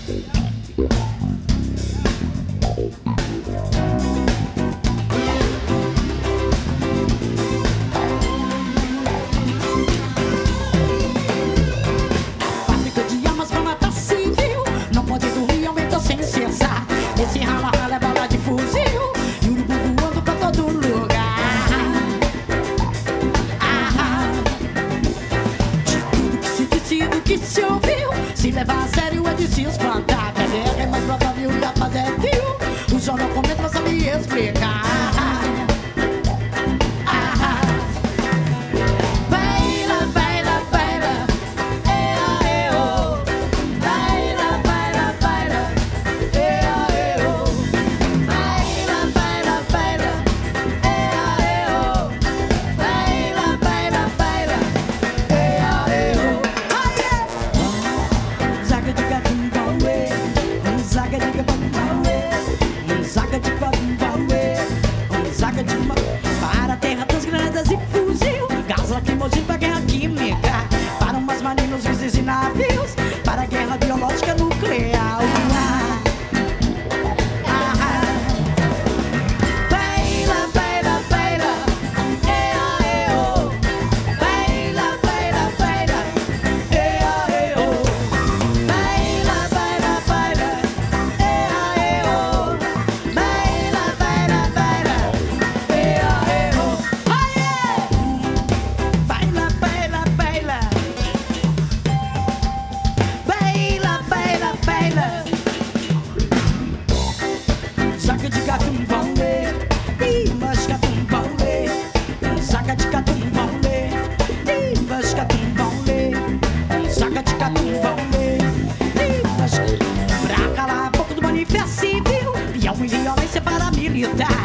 Fábrica de armas pra matar civil, não pode dormir, aumentou sem cessar. Esse rala-rala é bala de fuzil e o urubu voando pra todo lugar. De tudo que se disse e do que se ouviu, se levar a sério é de se espantar. Que a guerra é mais provável e a paz é vil. O jornal comenta, mas sabe explicar. Para a terra das granadas e fuzil, gás lacrimogêneo pra guerra química, para umas marinos, mísseis e navios, para a guerra biológica nuclear. Saca de gatum baule, mas gatum baule. Saca de gatum baule, mas gatum baule. Saca de gatum baule, mas pra calar a boca do manifesto civil, peão e violência paramilitar.